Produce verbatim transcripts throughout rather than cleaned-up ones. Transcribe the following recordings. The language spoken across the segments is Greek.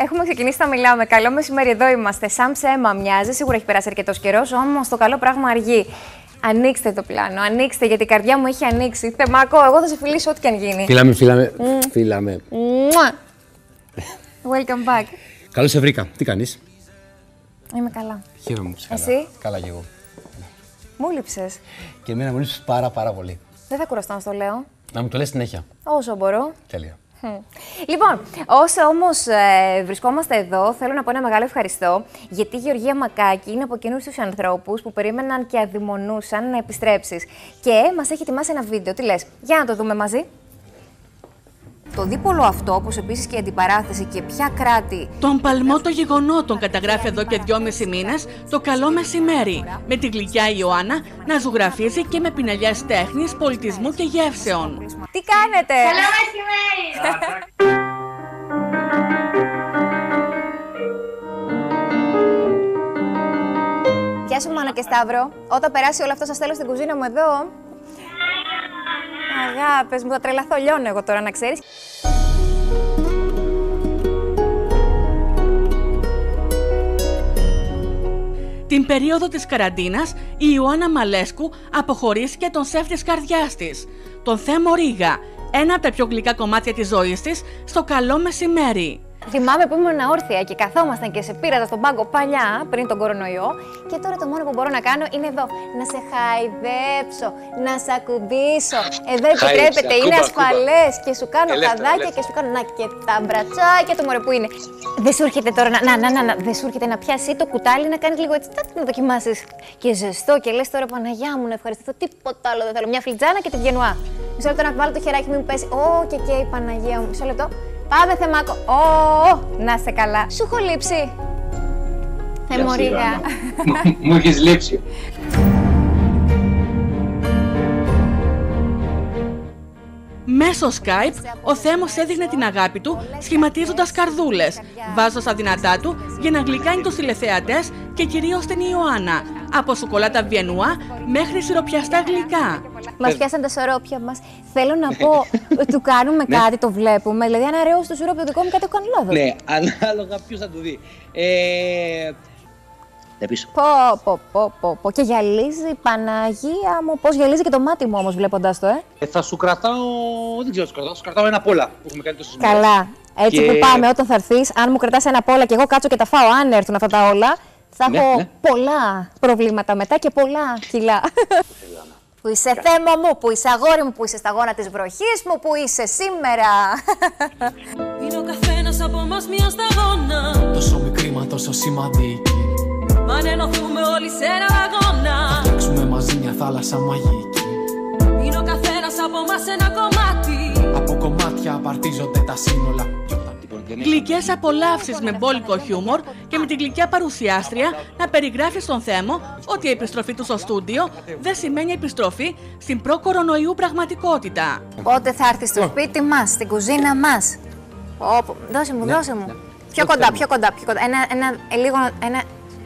Έχουμε ξεκινήσει να μιλάμε. Καλό μεσημέρι, εδώ είμαστε. Σαν ψέμα μοιάζει. Σίγουρα έχει περάσει αρκετός καιρός, όμως το καλό πράγμα αργεί. Ανοίξτε το πλάνο, ανοίξτε, γιατί η καρδιά μου έχει ανοίξει. Θεμάκο, εγώ θα σε φιλήσω ό,τι και αν γίνει. Φίλαμε, φίλαμε. Mm. Φίλαμε. Welcome back. Καλώς σε βρήκα. Τι κάνεις? Είμαι καλά. Χαίρομαι που είσαι καλά. Εσύ? Καλά κι εγώ. Μου λείψες. Και εμένα μου λείψες πάρα πάρα πολύ. Δεν θα κουραστώ να στο λέω. Να μου το λες συνέχεια. Όσο μπορώ. Τέλεια. Λοιπόν, όσο όμως ε, βρισκόμαστε εδώ, θέλω να πω ένα μεγάλο ευχαριστώ, γιατί η Γεωργία Μακάκη είναι από εκείνους τους ανθρώπους που περίμεναν και αδειμονούσαν να επιστρέψεις. Και μας έχει ετοιμάσει ένα βίντεο. Τι λες, για να το δούμε μαζί. Το δίπολο αυτό, όπως επίσης και η αντιπαράθεση και ποια κράτη. Τον παλμό των γεγονότων καταγράφει εδώ και δυόμισι μήνες το καλό μεσημέρι, με τη γλυκιά Ιωάννα να ζωγραφίζει και με πινελιές τέχνης, πολιτισμού και γεύσεων. Τι κάνετε? Καλό μεσημέρι! Γεια σου Μάνα και Σταύρο. Όταν περάσει όλο αυτό σας θέλω στην κουζίνα μου εδώ. Αγάπες μου, θα τρελαθώ, λιώνω εγώ τώρα να ξέρεις. Την περίοδο της καραντίνας, η Ιωάννα Μαλέσκου αποχωρήθηκε τον σεφ της καρδιάς της, τον Θέμο Ρίγα, ένα από τα πιο γλυκά κομμάτια της ζωής της, στο καλό μεσημέρι. Θυμάμαι που ήμουν όρθια και καθόμασταν και σε πείραζα στον πάγκο παλιά, πριν τον κορονοϊό, και τώρα το μόνο που μπορώ να κάνω είναι εδώ. Να σε χαϊδέψω, να σε ακουμπήσω. Εδώ επιτρέπεται, είναι ασφαλές και σου κάνω χαδάκια και σου κάνω να και τα μπρατσάκια του μωρέ που είναι. Δεν σου έρχεται τώρα να, να, να, να, να, δεν σου έρχεται να πιάσει το κουτάλι, να κάνεις λίγο έτσι, τάκ, να δοκιμάσεις. Και ζεστό και λες τώρα Παναγιά μου να ευχαριστηθώ, τίποτα άλλο δεν θέλω. Μια φλιτζάνα και τη Βιενουά. Μισό λεπτό να βάλω το χεράκι μου πέσει. Ω και και η Παναγία μου. Μισό λεπτό. Πάμε Θεμάκο. Ω, να είστε καλά. Σου έχω λείψει. Θέμο Ρίγα. Μου έχεις λείψει. Μέσω Skype, ο Θέμος έδειχνε την αγάπη του σχηματίζοντας καρδούλες, βάζοντας τα δυνατά του για να γλυκάνει τους τηλεθεατές και κυρίως την Ιωάννα, από σοκολάτα Βιενουά μέχρι σιροπιαστά γλυκά. Μας πιάσαν τα σιρόπια μας. Θέλω να πω, του κάνουμε κάτι, το βλέπουμε. Δηλαδή, αν αραιώσει το σιρόπιο δικό μου, κάτι έχω κάνει λάθος. Ναι, ανάλογα ποιος θα το δει. Ε... Πίσω. Πω, πω, πω, πω, πω. Και γυαλίζει η Παναγία μου. Πώς γυαλίζει και το μάτι μου όμως βλέποντας το, ε. ε θα σου κρατάω, δεν ξέρω, θα σου κρατάω, θα σου κρατάω ένα απ' όλα που έχουμε κάνει τόσες μέρες. Καλά. Έτσι και... που πάμε όταν θα έρθεις, αν μου κρατάς ένα απ' όλα και εγώ κάτσω και τα φάω, αν έρθουν αυτά τα όλα, θα ναι, έχω ναι. πολλά προβλήματα μετά και πολλά κιλά. Που είσαι Θέμο μου, που είσαι αγόρι μου, που είσαι στα γόνα της βροχής μου, που είσαι σήμερα. Είναι ο καθένας από εμάς μια σταγόνα. Τόσο μικρή μα τόσο σημαντική. Μα αν ενωθούμε όλοι σε ένα αγώνα, θα τρέξουμε μαζί μια θάλασσα μαγική. Είναι ο καθένας από εμάς ένα κομμάτι. Από κομμάτια απαρτίζονται τα σύνολα. Γλυκές απολαύσεις με μπόλικο χιούμορ και με την γλυκιά παρουσιάστρια να περιγράφει στον Θέμο ότι η επιστροφή του στο στούντιο δεν σημαίνει επιστροφή στην προ-κορονοϊού πραγματικότητα. Πότε θα έρθει στο σπίτι μας, στην κουζίνα μας. Όπο, δώσε μου, δώσε μου. Πιο κοντά, πιο κοντά, πιο κοντά. Ένα, ένα, λίγο, ένα...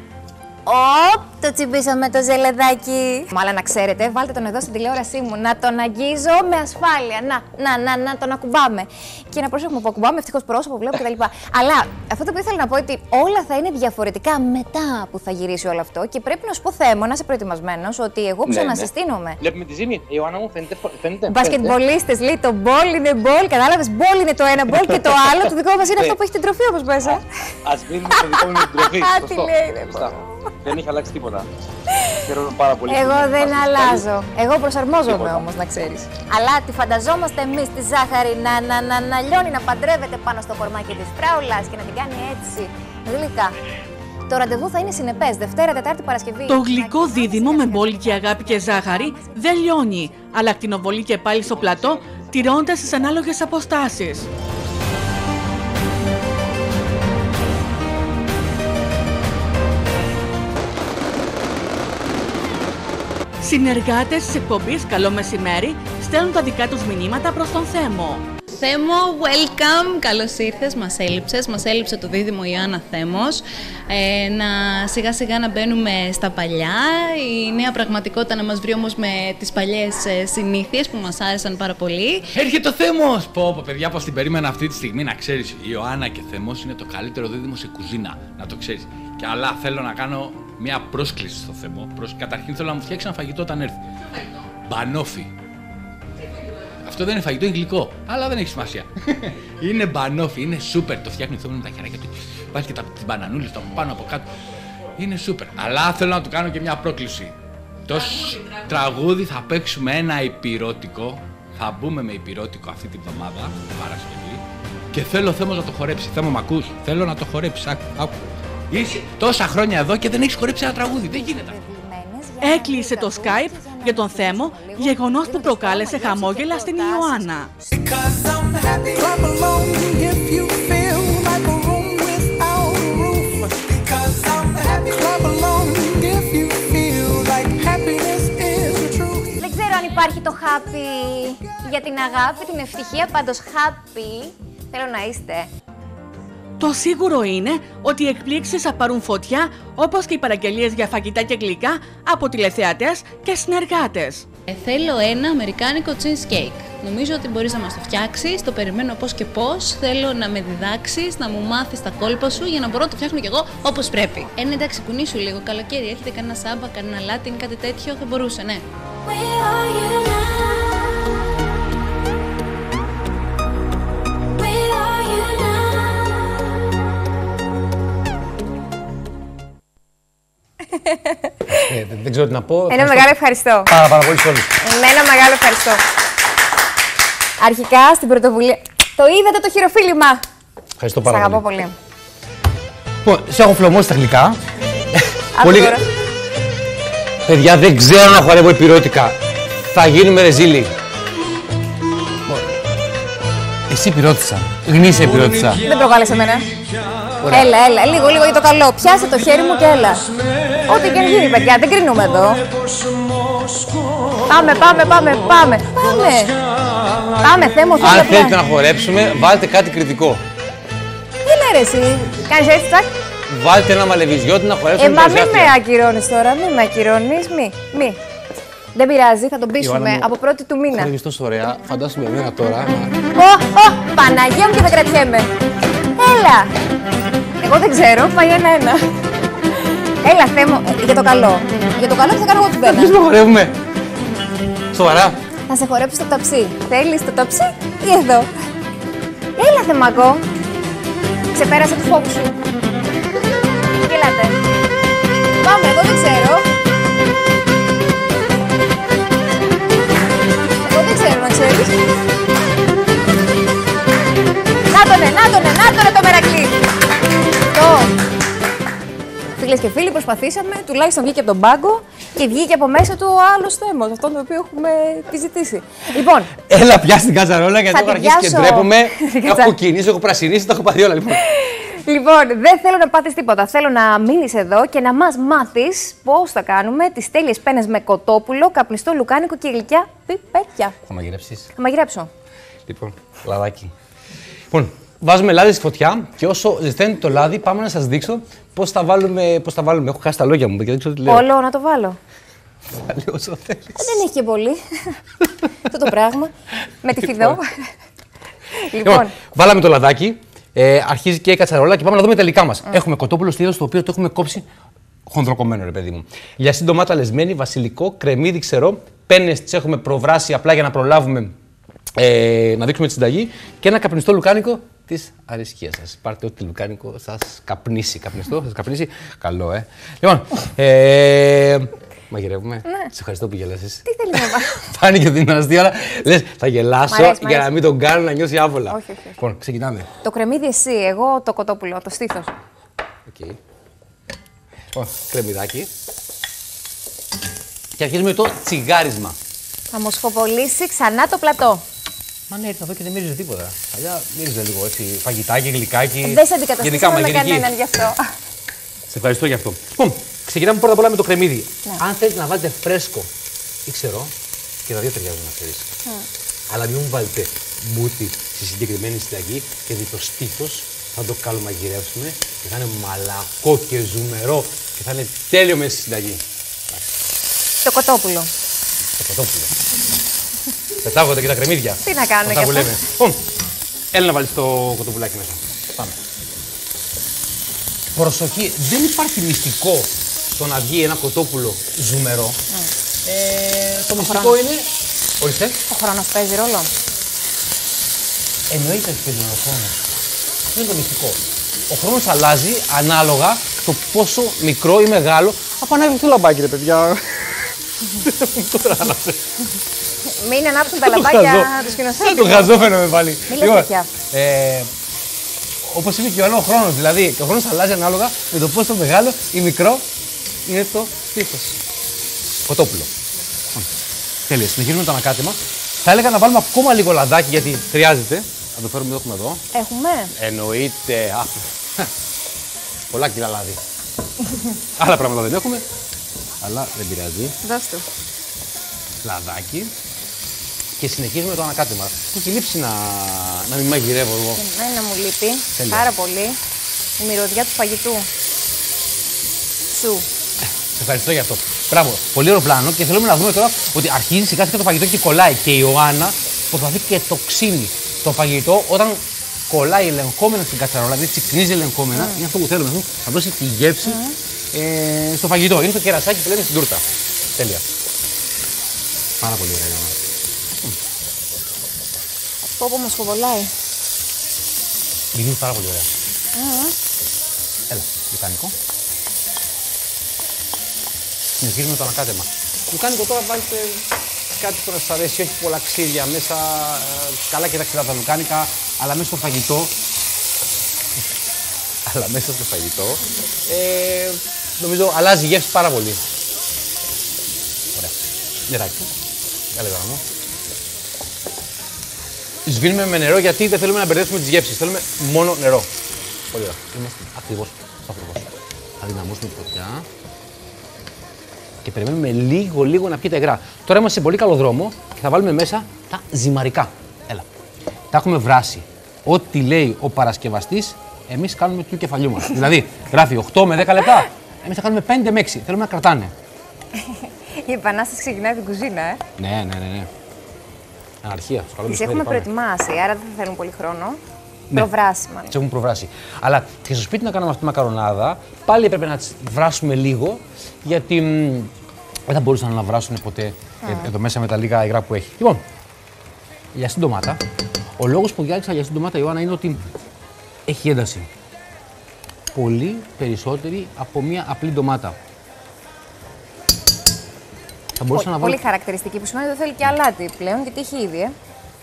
Οπ, το τσιμπήσαμε το ζελεδάκι. Αλλά να ξέρετε, βάλτε τον εδώ στην τηλεόρασή μου, να τον αγγίζω με ασφάλεια. Να, να, να, να τον ακουμπάμε. Και να προσέχουμε που ακουμπάμε, ευτυχώς πρόσωπο βλέπω κτλ. Αλλά αυτό το οποίο ήθελα να πω ότι όλα θα είναι διαφορετικά μετά που θα γυρίσει όλο αυτό. Και πρέπει να σου πω Θέμο, να είσαι προετοιμασμένος ότι εγώ ξανασυστήνομαι. Ναι, ναι. Βλέπουμε τη ζύμη, η Ιωάννα μου φαίνεται. φαίνεται Μπασκετμπολίστες λέει το μπολ είναι μπολ, κατάλαβες. Μπολ είναι το ένα μπολ και το άλλο. Το δικό μας είναι αυτό που έχει την τροφή όπως μέσα. Ας δίνουμε το δικό μου την τροφή. Τι λέει, ρε. Δεν έχει αλλάξει τίποτα. Χαίρομαι πάρα πολύ. Εγώ δεν αλλάζω. Εγώ προσαρμόζομαι όμως, να ξέρεις. Αλλά τη φανταζόμαστε εμείς τη ζάχαρη να, να, να, να λιώνει, να παντρεύεται πάνω στο κορμάκι της φράουλας και να την κάνει έτσι γλυκά. Το ραντεβού θα είναι συνεπές, Δευτέρα, Τετάρτη, Παρασκευή. Το γλυκό δίδυμο με μπόλικη αγάπη και ζάχαρη δεν λιώνει, αλλά ακτινοβολεί και πάλι στο πλατό, τηρώντας τις ανάλογες αποστάσεις. Συνεργάτες της εκπομπής Καλό Μεσημέρι στέλνουν τα δικά τους μηνύματα προς τον Θέμο. Θέμο, welcome, καλώς ήρθες, μας έλειψες, μας έλειψε το δίδυμο Ιωάννα Θέμος. Ε, να σιγά σιγά να μπαίνουμε στα παλιά, η νέα πραγματικότητα να μας βρει όμως με τις παλιές ε, συνήθειες που μας άρεσαν πάρα πολύ. Έρχεται ο Θέμος! Πω πω παιδιά, πως την περίμενα αυτή τη στιγμή, να ξέρεις, η Ιωάννα και Θέμος είναι το καλύτερο δίδυμο σε κουζίνα, να το ξέρεις. Και αλλά θέλω να κάνω μια πρόσκληση στο Θέμο. Προς... Καταρχήν θέλω να μου φτιάξει ένα φαγητό όταν έρθει. Μπανόφι. Αυτό δεν είναι φαγητό, είναι γλυκό. Αλλά δεν έχει σημασία. Είναι μπανόφι, είναι σούπερ. Το φτιάχνει αυτό με τα χεράκια του. Βάζει και τα μπανανούλες από πάνω από κάτω. Είναι σούπερ. Αλλά θέλω να του κάνω και μια πρόκληση. Το τραγούδι θα παίξουμε ένα υπηρώτικο. Θα μπούμε με υπηρώτικο αυτή την εβδομάδα, Παρασκευή. Και θέλω ο Θέμος να το χορέψει. Θέμο, μ' ακούς? Θέλω να το χορέψει. Άκου, άκου. Είσαι τόσα χρόνια εδώ και δεν έχεις χορέψει ένα τραγούδι. Δεν γίνεται αυτό. Έκλεισε το Skype για τον Θέμο, γεγονός που προκάλεσε χαμόγελα στην Ιωάννα. Δεν ξέρω αν υπάρχει το happy για την αγάπη, την ευτυχία, πάντως happy θέλω να είστε. Το σίγουρο είναι ότι οι εκπλήξεις θα πάρουν φωτιά, όπως και οι παραγγελίες για φαγητά και γλυκά από τηλεθεατές και συνεργάτες. Ε, θέλω ένα αμερικάνικο cheesecake. Νομίζω ότι μπορείς να μας το φτιάξεις, το περιμένω πώς και πώς. Θέλω να με διδάξεις, να μου μάθεις τα κόλπα σου για να μπορώ να το φτιάχνω κι εγώ όπως πρέπει. Ε, ναι, εντάξει, κουνήσου λίγο. Καλοκαίρι, έρχεται κανένα σάμπα, κανένα λάτιν, κάτι τέτοιο, θα μπορούσε, ναι. ε, δεν ξέρω τι να πω. Ένα ευχαριστώ. μεγάλο ευχαριστώ. Πάρα, πάρα πολύ σε όλους. Ναι, ένα μεγάλο ευχαριστώ. Αρχικά στην πρωτοβουλία. Το είδατε το χειροφύλημα. Ευχαριστώ πάρα Σ' αγαπώ πολύ. πολύ. Λοιπόν, σε έχω φλωμώσει τα γλυκά. Πολύ... τώρα. Παιδιά, δεν ξέρω να χορεύω υπηρώτικα. Θα γίνουμε ρεζίλοι. Εσύ πυρώτησα. Γνήσια πυρώτησα. Δεν προκάλεσε εμένα. Έλα, έλα, λίγο, λίγο για το καλό. Πιάσε το χέρι μου και έλα. Ό,τι και αν γίνει, παιδιά, δεν κρίνουμε εδώ. Πάμε, πάμε, πάμε, πάμε. Πάμε. Πάμε, Θέμο, θέλω Αν να θέλετε να χορέψουμε, βάλτε κάτι κριτικό. έλα ρε εσύ. Κάνεις έτσι, τσακ. Βάλτε ένα μαλεβιζιώτη να Ε, χορέψουμε. μα μη με ακυρώνεις τώρα, μη με ακυρώνεις, μη, μη. Δεν πειράζει, θα τον πείσουμε από πρώτη του μήνα. Χορεύεις τόσο ωραία, φαντάσου με εμένα τώρα. Ω, ω, Παναγία μου και δεν κρατιέμαι. Έλα. Εγώ δεν ξέρω, πάει ένα-ένα. Έλα, Θέμο, ε, για το καλό. Για το καλό θα κάνω εγώ την πένα. Ποιος με χορεύουμε. Σοβαρά. Θα σε χορέψω στο ταψί. Θέλεις το ταψί ή εδώ. Έλα, Θεμακό. Ξεπέρασε τους φόβους σου. Γελάτε. Πάμε, εγώ δεν ξέρω. Εγώ δεν ξέρω να ξέρεις. Νάτονε, νάτονε, νάτονε το Μερακλή. Το. Φίλες και φίλοι, προσπαθήσαμε, τουλάχιστον βγήκε από τον πάγκο και βγήκε από μέσα του ο άλλος Θέμος, αυτόν τον οποίο έχουμε επιζητήσει. Λοιπόν. Έλα, πιάσει την κατσαρόλα γιατί θα έχω τη αρχίσει και πιάσω. ντρέπομαι. Έχω κοκκινήσει, έχω πρασινίσει, τα έχω πάρει όλα λοιπόν. Λοιπόν, δεν θέλω να πάθεις τίποτα. Θέλω να μείνεις εδώ και να μας μάθεις πώς θα κάνουμε τις τέλειες πένες με κοτόπουλο, καπνιστό λουκάνικο και γλυκιά πιπέρια. Θα μαγειρέψεις. Θα μαγειρέψω. Λοιπόν, λαδάκι. Λοιπόν, βάζουμε λάδι στη φωτιά και όσο ζεσταίνεται το λάδι, πάμε να σας δείξω πώς θα βάλουμε. Πώς θα βάλουμε. Έχω χάσει τα λόγια μου και δεν ξέρω τι λέω. Όλο να το βάλω. Θα λέω όσο θέλεις. Δεν έχει και πολύ. Αυτό το πράγμα. Με τη φιδό. Λοιπόν, Λοιπόν, βάλαμε το λαδάκι. Ε, αρχίζει και η κατσαρόλα και πάμε να δούμε τα υλικά μας. Έχουμε κοτόπουλο στη είδος το οποίο το έχουμε κόψει χονδροκομμένο, ρε παιδί μου. Λιασί ντομάτα λεσμένη, βασιλικό, κρεμμύδι ξερό. Πένες τις έχουμε προβράσει απλά για να προλάβουμε ε, να δείξουμε τη συνταγή. Και ένα καπνιστό λουκάνικο της αρισκίας σας. Πάρτε ό,τι λουκάνικο σας καπνίσει. Καπνιστό, σας καπνίσει. Καλό, ε. Λοιπόν, ε, μαγειρεύουμε. Ναι. Σε ευχαριστώ που γελάσες. τι θέλεις να βάλω. Φάνηκε ότι είναι αστείο, αλλά λες θα γελάσω Μ' αρέσει, μ' για να αρέσει. μην τον κάνω να νιώσει άβολα. Όχι, όχι, όχι. Λοιπόν, ξεκινάμε. Το κρεμμύδι εσύ, εγώ το κοτόπουλο, το στήθος. Okay. Λοιπόν, κρεμμυδάκι. Και αρχίζουμε το τσιγάρισμα. Θα μου σχοπολίσει ξανά το πλατό. Μα ναι, ήρθα εδώ και δεν μύριζε τίποτα. Παλιά μύριζε λίγο έτσι, φαγητάκι, γλυκάκι. Δεν σε αντικαταστήσαμε με κανέναν γι' αυτό. Σε ευχαριστώ γι' αυτό. Λοιπόν, ξεκινάμε πρώτα απ' όλα με το κρεμμύδι. Ναι. Αν θέλετε να βάλετε φρέσκο ή ξερό, και τα δύο ταιριάζουν να ξέρεις. Mm. Αλλά μην μου βάλετε μπούτι στη συγκεκριμένη συνταγή, γιατί το στήθος θα το καλομαγειρεύσουμε και θα είναι μαλακό και ζουμερό και θα είναι τέλειο μέσα στη συνταγή. Το κοτόπουλο. Το κοτόπουλο. Πετάγονται και τα κρεμμύδια. Τι να κάνουμε αυτά και που αυτό. λέμε. Λοιπόν, έλα να βάλεις το κοτοπουλάκι μέσα. Πάμε. Προσοχή, δεν υπάρχει μυστικό στο να βγει ένα κοτόπουλο ζουμερό. Mm. Ε, το ο μυστικό χρόνος. είναι. Ορίστε. Ο χρόνος παίζει ρόλο. Εννοείται ότι παίζει ο χρόνος. Αυτό είναι το μυστικό. Ο χρόνος αλλάζει ανάλογα το πόσο μικρό ή μεγάλο. Από ανέβει το λαμπάκι, ρε παιδιά. Τώρα άναψε. Μην ανάψουν τα λαμπάκια του σκηνοθέτη. Το χαζόφαινο με πάλι. Μην λες τέτοια. Όπως είπε και ο άλλο χρόνος. Δηλαδή, ο χρόνος αλλάζει ανάλογα με το πόσο μεγάλο ή μικρό είναι το στήθος. Κοτόπουλο. Τέλεια. Συνεχίζουμε το ανακάτεμα. Θα έλεγα να βάλουμε ακόμα λίγο λαδάκι γιατί χρειάζεται. Θα το φέρουμε, το έχουμε εδώ. Έχουμε. Εννοείται. Α, πολλά κιλά λάδι. Άλλα πράγματα δεν έχουμε. Αλλά δεν πειράζει. Δώσ' του. Λαδάκι. Και συνεχίζουμε το ανακάτεμα. Μου έχει λείψει να, να μην μαγειρεύω εγώ. Εμένα μου λείπει. Τέλεια. Πάρα πολύ. Η μυρωδιά του φαγητού. Σου. Σε ευχαριστώ για αυτό. Μπράβο. Πολύ ωραίο πλάνο και θέλουμε να δούμε τώρα ότι αρχίζει σιγά σιγά το φαγητό και κολλάει. Και η Ιωάννα προσπαθεί και το ξύνει. Το φαγητό όταν κολλάει ελεγχόμενα στην κατσαρόλα, δηλαδή τσικνίζει ελεγχόμενα, mm. είναι αυτό που θέλουμε. Θα δώσει τη γεύση mm. ε, στο φαγητό. Είναι το κερασάκι που λέμε στην τούρτα. Τέλεια. Πάρα πολύ ωραία, Ιωάννα. Αυτό που μας κοβολάει. Είναι πάρα πολύ ωραία. Mm. Έλα, λουκάνικο. Συνεχίζουμε το ανακάτεμα. Λουκάνικο τώρα βάλετε κάτι που να σας αρέσει, όχι πολλά ξύδια μέσα, ε, καλά και τα ξηρά τα λουκάνικα, αλλά μέσα στο φαγητό, αλλά μέσα στο φαγητό, ε, νομίζω αλλάζει η γεύση πάρα πολύ. Ωραία. Νεράκι. Έλα γράμμα. Σβήνουμε με νερό γιατί δεν θέλουμε να μπερδέψουμε τις γεύσεις. Θέλουμε μόνο νερό. Πολύ ωραία. Είμαστε ακριβώς στο ακριβώς. Θα δυναμώσουμε τη φωτιά. Και περιμένουμε λίγο, λίγο να πιει τα υγρά. Τώρα είμαστε σε πολύ καλό δρόμο και θα βάλουμε μέσα τα ζυμαρικά. Έλα. Τα έχουμε βράσει. Ό,τι λέει ο παρασκευαστής, εμείς κάνουμε του κεφαλιού μας. Δηλαδή, γράφει οκτώ με δέκα λεπτά. Εμείς θα κάνουμε πέντε με έξι. Θέλουμε να κρατάνε. Η επανάσταση ξεκινάει την κουζίνα, ε. Ναι, ναι, ναι. ναι. Αναρχία. Τις έχουμε προετοιμάσει, άρα δεν θα θέλουν πολύ χρόνο. Ναι. Προβράσει, μάλλον. Τις έχουμε προβράσει. Αλλά και στο σπίτι να κάνουμε αυτή τη μακαρονάδα, πάλι έπρεπε να τις βράσουμε λίγο, γιατί μ, δεν θα μπορούσαν να βράσουν ποτέ mm. εδώ μέσα με τα λίγα υγρά που έχει. Λοιπόν, λιαστή ντομάτα. Ο λόγος που διάλεξα λιαστή ντομάτα, Ιωάννα, είναι ότι έχει ένταση. Πολύ περισσότερη από μια απλή ντομάτα. Θα Πο, να πολύ βάλω... χαρακτηριστική που σημαίνει ότι δεν θέλει και αλάτι πλέον, γιατί έχει ήδη, ε.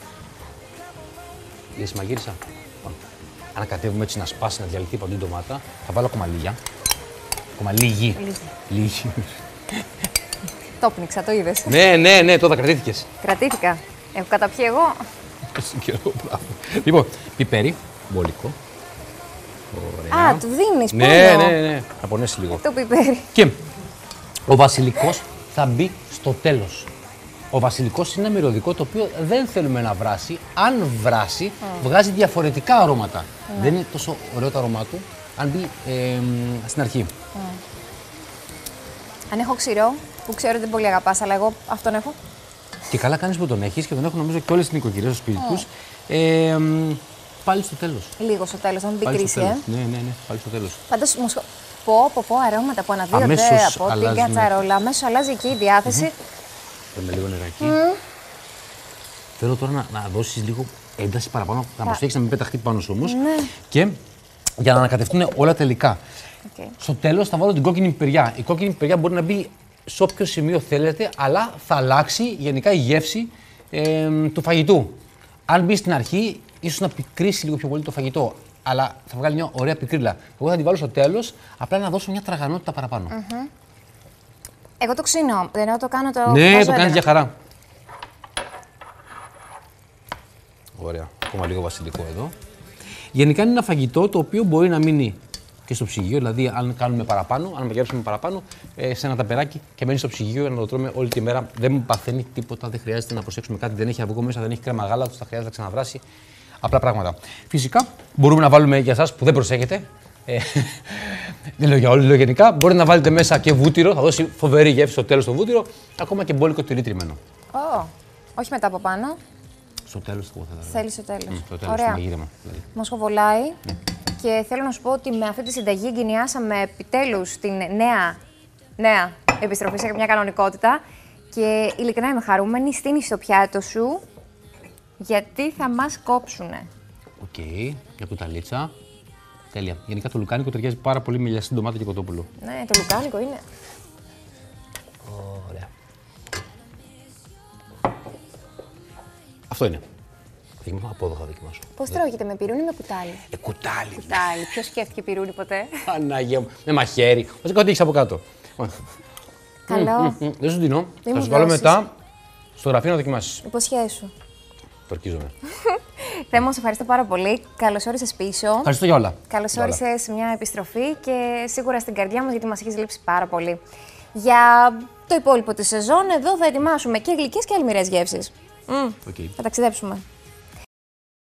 Λες, μαγείρισα. Ανακατεύουμε έτσι να σπάσει, να διαλυθεί παντού η ντομάτα. Θα βάλω ακόμα λίγια. Ακόμα λίγη. Λίγη. Το πνίξα, το είδες. Ναι, ναι, ναι, τώρα κρατήθηκες. Κρατήθηκα. Έχω καταπιεί εγώ. Στον καιρό, μπράβο. Λοιπόν, πιπέρι, μπολικό. Ωραία. Α, του δίνεις πόνο. Ναι, ναι, ναι. Θα πονέσει λίγο. Το πιπέρι. Και ο βασιλικός θα μπει στο τέλος. Ο βασιλικός είναι ένα μυρωδικό το οποίο δεν θέλουμε να βράσει. Αν βράσει, mm. βγάζει διαφορετικά αρώματα. Mm. Δεν είναι τόσο ωραίο το αρώμα του, αν μπει ε, στην αρχή. Mm. Αν έχω ξηρό, που ξέρω ότι δεν πολύ αγαπάς, αλλά εγώ αυτόν έχω. Και καλά κάνεις που τον έχεις και τον έχουν νομίζω και όλες τις νοικοκυρίες στο σπίτι mm. τους. Ε, πάλι στο τέλος. Λίγο στο τέλος, αν μπει κρίση, ε. Ναι, ναι, ναι, πάλι στο τέλος. Πάντως, μου σχολ... πω, πω, πω, αρώματα που αναδύονται από την κατσαρόλα. Αμέσως αλλάζει εκεί η διάθεση. Θέλουμε λίγο νεράκι. Mm. Θέλω τώρα να, να δώσεις λίγο ένταση παραπάνω, να προσθέξεις να μην πεταχτεί πάνω σου όμως. Ναι. Και για να ανακατευτούν όλα τελικά. Okay. Στο τέλος θα βάλω την κόκκινη πιπεριά. Η κόκκινη πιπεριά μπορεί να μπει σε όποιο σημείο θέλετε, αλλά θα αλλάξει γενικά η γεύση ε, του φαγητού. Αν μπει στην αρχή, ίσως να πικρίσει λίγο πιο πολύ το φαγητό, αλλά θα βγάλει μια ωραία πικρίλα. Εγώ θα την βάλω στο τέλος, απλά να δώσω μια τραγανότητα παραπάνω. Mm-hmm. Εγώ το ξύνω, δεν το κάνω το. Ναι, το κάνεις για χαρά. Ωραία. Ακόμα λίγο βασιλικό εδώ. Γενικά είναι ένα φαγητό το οποίο μπορεί να μείνει και στο ψυγείο. Δηλαδή, αν κάνουμε παραπάνω, αν μαγειρέψουμε παραπάνω, σε ένα ταπεράκι και μένει στο ψυγείο για να το τρώμε όλη τη μέρα. Δεν μου παθαίνει τίποτα, δεν χρειάζεται να προσέξουμε κάτι. Δεν έχει αυγό μέσα, δεν έχει κρέμα γάλα, θα χρειάζεται να ξαναβράσει. Απλά πράγματα. Φυσικά μπορούμε να βάλουμε για εσάς που δεν προσέχετε. Ε, δεν λέω για όλους, λέω γενικά. Μπορείτε να βάλετε μέσα και βούτυρο, θα δώσει φοβερή γεύση στο τέλος το βούτυρο. Ακόμα και μπόλικο τυρί τριμμένο. Oh, όχι μετά από πάνω. Στο τέλος εγώ θα Θέλει στο τέλος. Mm, στο τέλος, ωραία. στο μαγείρεμα. Δηλαδή. Μας χοβολάει. Ναι. Και θέλω να σου πω ότι με αυτή τη συνταγή εγκαινιάσαμε επιτέλους την νέα, νέα επιστροφή σε μια κανονικότητα. Και ειλικρινά είμαι χαρούμενη. Στείνεις στο πιάτο σου, γιατί θα μας κόψουνε. Οκ, okay, μια κουταλίτσα. Τέλεια. Γενικά το λουκάνικο ταιριάζει πάρα πολύ με λιασί ντομάτα και κοτόπουλο. Ναι, το λουκάνικο είναι. Ωραία. Αυτό είναι. Από εδώ θα δοκιμάσω. Πώς τρώγεται, με πυρούνι ή με κουτάλι? Ε, κουτάλι. Κουτάλι. Ποιος σκέφτηκε πυρούνι ποτέ? Παναγία μου. Με μαχαίρι. Βασικά ό,τι έχεις από κάτω. Καλό. Δεν σου δίνω. Θα σου βάλω μετά στο γραφείο να δοκιμάσεις. Υποσχέσου. Το ορκίζομαι. Θέμο, σε ευχαριστώ πάρα πολύ. Καλώς όρισες πίσω. Ευχαριστώ για όλα. Καλώς όρισες σε μια επιστροφή και σίγουρα στην καρδιά μας, γιατί μας έχεις λείψει πάρα πολύ. Για το υπόλοιπο της σεζόν, εδώ θα ετοιμάσουμε και γλυκές και αλμυρές γεύσεις. Mm. Okay. Θα ταξιδέψουμε.